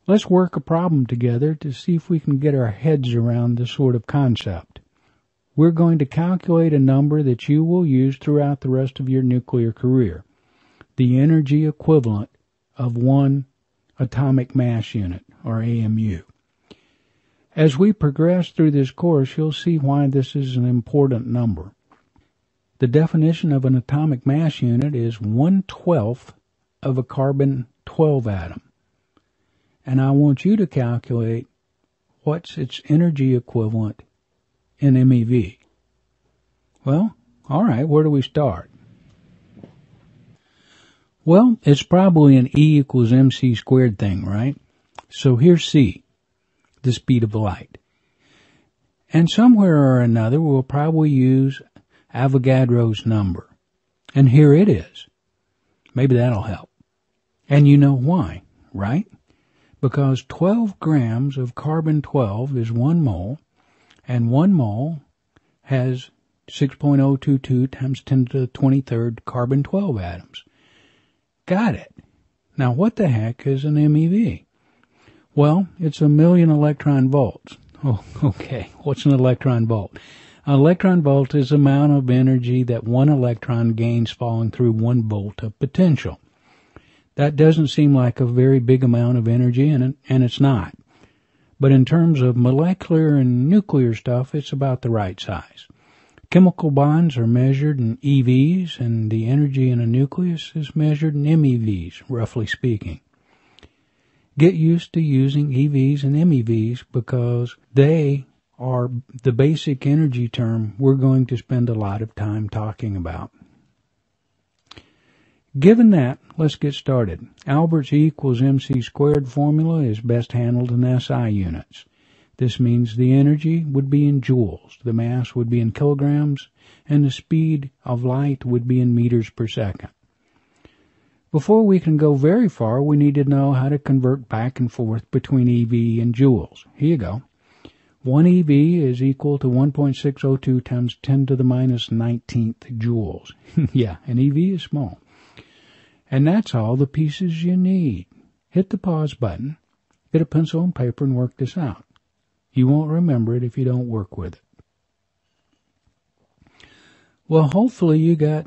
Let's work a problem together to see if we can get our heads around this sort of concept. We're going to calculate a number that you will use throughout the rest of your nuclear career, the energy equivalent of one atomic mass unit, or AMU. As we progress through this course, you'll see why this is an important number. The definition of an atomic mass unit is 1/12 of a carbon-12 atom. And I want you to calculate what's its energy equivalent in MeV. Well, all right, where do we start? Well, it's probably an E equals mc squared thing, right? So here's C, the speed of light. And somewhere or another, we'll probably use Avogadro's number. And here it is. Maybe that'll help. And you know why, right? Because 12 grams of carbon-12 is 1 mole, and 1 mole has 6.022 times 10 to the 23rd carbon-12 atoms. Got it. Now what the heck is an MeV? Well, it's 1,000,000 electron volts. Oh, okay. What's an electron volt? An electron volt is the amount of energy that one electron gains falling through 1 volt of potential. That doesn't seem like a very big amount of energy, and it's not. But in terms of molecular and nuclear stuff, it's about the right size. Chemical bonds are measured in EVs, and the energy in a nucleus is measured in MeVs, roughly speaking. Get used to using EVs and MeVs because they are the basic energy term we're going to spend a lot of time talking about. Given that, let's get started. Albert's E equals mc squared formula is best handled in SI units. This means the energy would be in joules, the mass would be in kilograms, and the speed of light would be in meters per second. Before we can go very far, we need to know how to convert back and forth between EV and joules. Here you go. 1 EV is equal to 1.602 times 10 to the minus 19th joules. Yeah, an EV is small. And that's all the pieces you need. Hit the pause button, get a pencil and paper, and work this out. You won't remember it if you don't work with it. Well, hopefully you got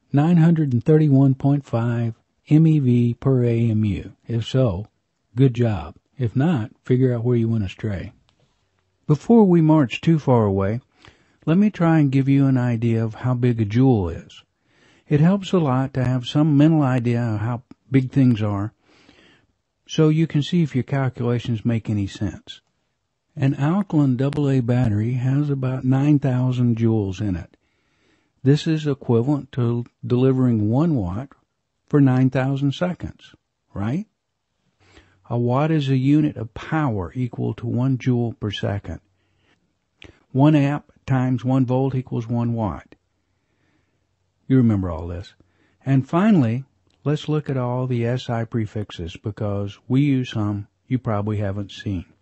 931.5 MeV per AMU. If so, good job. If not, figure out where you went astray. Before we march too far away, let me try and give you an idea of how big a joule is. It helps a lot to have some mental idea of how big things are, so you can see if your calculations make any sense. An alkaline AA battery has about 9,000 joules in it. This is equivalent to delivering 1 watt for 9,000 seconds, right? A watt is a unit of power equal to 1 joule per second. 1 amp times 1 volt equals 1 watt. You remember all this. And finally, let's look at all the SI prefixes because we use some you probably haven't seen.